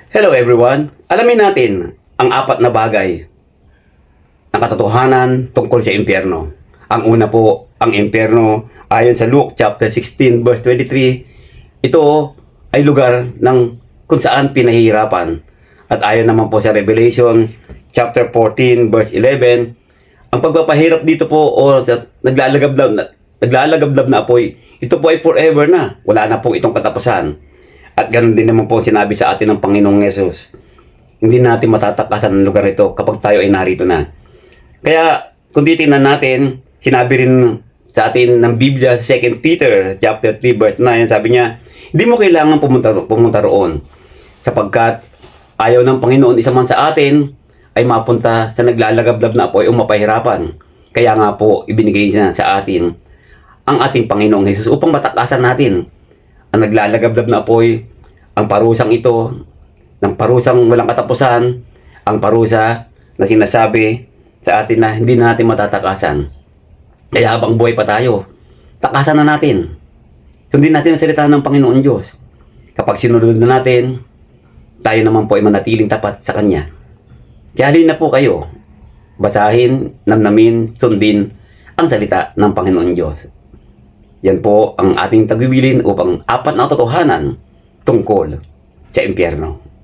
Hello everyone! Alamin natin ang apat na bagay ng katotohanan tungkol sa impyerno. Ang una po, ang impyerno ayon sa Luke chapter 16 verse 23, ito ay lugar ng kung saan pinahihirapan. At ayon naman po sa Revelation chapter 14 verse 11, ang pagpapahirap dito po o sa naglalagablab na apoy, ito po ay forever na. Wala na po itong katapusan. At ganoon din naman po sinabi sa atin ng Panginoong Yesus. Hindi natin matatakasan ang lugar ito kapag tayo ay narito na. Kaya kung titingnan natin, sinabi rin sa atin ng Biblia sa 2 Peter chapter 3 verse 9, sabi niya, hindi mo kailangan pumunta roon sapagkat ayaw ng Panginoon isa man sa atin ay mapunta sa naglalagablab na apoy o mapahirapan. Kaya nga po ibinigay niya sa atin ang ating Panginoong Yesus upang matakasan natin ang naglalagablab na apoy, ang parusang ito, ng parusang walang katapusan, ang parusa na sinasabi sa atin na hindi natin matatakasan. Kaya habang buhay pa tayo, takasan na natin. Sundin natin ang salita ng Panginoon Diyos. Kapag sinunod na natin, tayo naman po ay manatiling tapat sa Kanya. Kaya halina po kayo, basahin, namnamin, sundin ang salita ng Panginoon Diyos. Yan po ang ating tagubilin upang apat na katotohanan tungkol sa impyerno.